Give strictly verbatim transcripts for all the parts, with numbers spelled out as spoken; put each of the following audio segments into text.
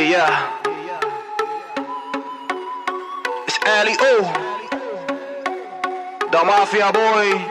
Yeah. It's L E O, The Mafia Boy,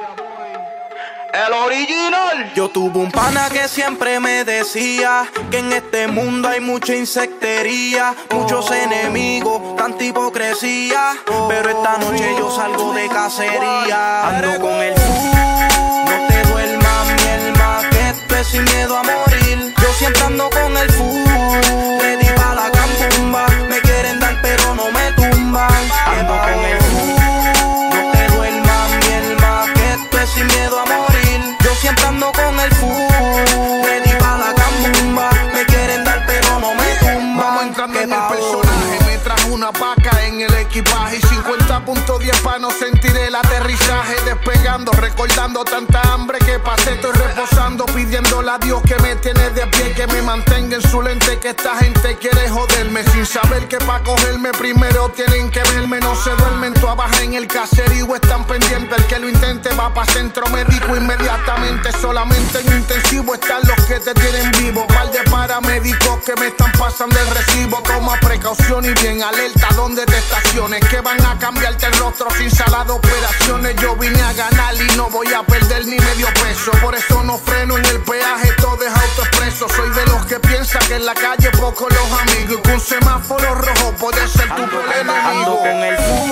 el original. Yo tuve un pana que siempre me decía que en este mundo hay mucha insectería, muchos enemigos, tanta hipocresía. Pero esta noche yo salgo de cacería. Ando con el full, no te duermas, mi alma, que esto es sin miedo a morir. Yo siempre ando con el full, ready pa' la cambumba. Me quieren dar pero no me tumban. Ando con el full, no te duermas, mi alma, que esto es sin miedo a morir. Yo siempre ando con el full, ready pa' la cambumba. Me quieren dar pero no me tumban. Vamos entrando en el personaje. Me trajo una paca en el equipaje y cincuenta punto diez pa' no sentir el aterrizaje. Despegando, recordando tanta hambre que pasé. Estoy reposando, pidiéndole a Dios que me tiene de pie, que me mantenga en su lente, que esta gente quiere joderme, sin saber que pa' cogerme primero tienen que verme. No se duermen, todas bajas en el caserío están pendientes. El que lo intente va pa' centro médico inmediatamente. Solamente en intensivo están los que te tienen vivo. Par de paramédicos que me están pasando el recibo. Toma precaución y bien alerta donde te estaciones, que van a cambiarte el rostro sin sala de operaciones. Yo vine a ganar y no voy a perder ni medio peso. Por eso no freno en el peaje, todo es autoexpreso. Soy de los que piensa que en la calle pocos los amigos, y que un semáforo rojo puede ser tu peor enemigo. Ando con el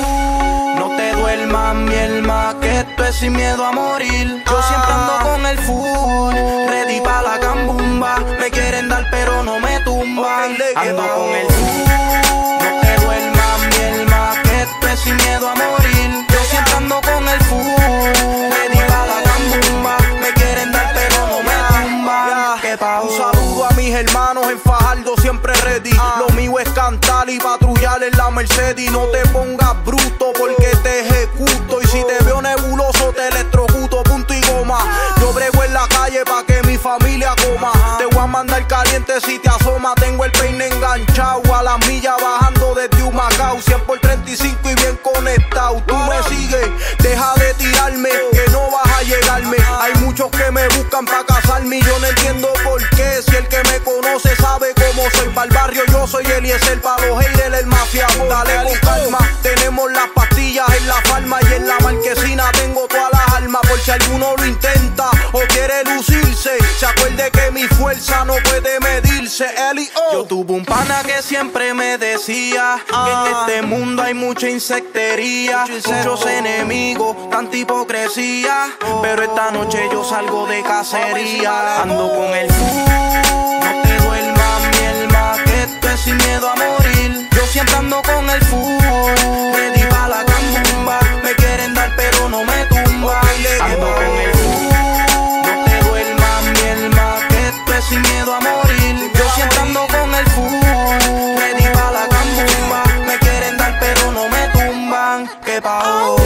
full, no te duermas, mi alma, que esto es sin miedo a morir. Yo siempre ando con el full, ready pa' la cambumba. Me quieren dar pero no me tumban. Ando con el full, no te duermas, mi alma, que esto es sin miedo a morir. Yo siempre ando con el full, ready pa' la cambumba. Me quieren dar pero no me tumban. ¿Qué pa' un saludo a mis hermanos en Fajardo, siempre ready. Lo mío es cantar y patrullar en la Mercedes. No te pongas bruto porque te ejecuto, y si te veo nebuloso te electrocuto, punto y goma. Yo brego en la calle pa' que mi familia coma. Te voy a mandar caliente si te asoma. Tengo el peine enganchado a las millas bajando desde Humacao. Cien por treinta y cinco y bien conectado. Tú me sigues, deja de tirarme, que no vas a llegarme. Hay muchos que me buscan pa' casarme y yo no entiendo por qué. Si el que me conoce sabe cómo soy. Para el barrio yo soy Eliezer, pa' los haters el Mafia Boy. Dale con calma, tenemos las pastillas en la farma, y en la marquesina tengo todas las armas. Por si alguno lo intenta o quiere lucirse, se acuerde que mi fuerza no puede medirse. L E O. Yo tuve un pana que siempre me decía que en este mundo hay mucha insectería, muchos enemigos, tanta hipocresía. Pero esta noche yo salgo de cacería. Ando con el full, no te duermas, mi alma, que esto es sin miedo a morir. Yo siempre ando con el full, ready pa' la cambumba. Me quieren dar pero no me tumban. Ando con el full, no te duermas, mi alma, que esto es sin miedo a morir. Yo siempre ando con el full, ready pa' la cambumba. Me quieren dar pero no me tumban. ¿Qué pasó?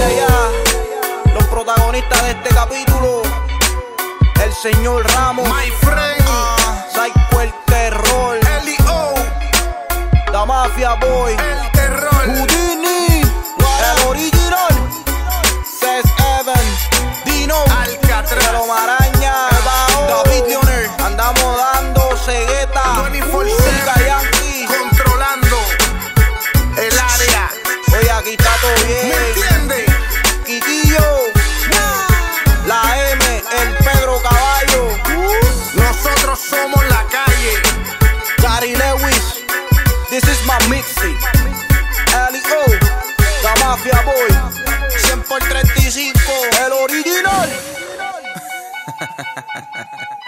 Los protagonistas de este capítulo: el señor Ramos, My friend, uh, Psycho el terror, L E O, The Mafia Boy, el terror, Houdini, el original, Cés Evans, Dino, Alcatraz, Pero Maraña, David Leonard. Andamos dando cegueta, veinticuatro Nunca siete, Yankee, controlando el área. oye, aquí está todo ¿Me bien. entiendes? Quiquillo, la M, el Pedro Caballo, Nosotros somos la calle. Gary Lewis. This is my mixtape. L E O, The Mafia Boy, cien por treinta y cinco, el original.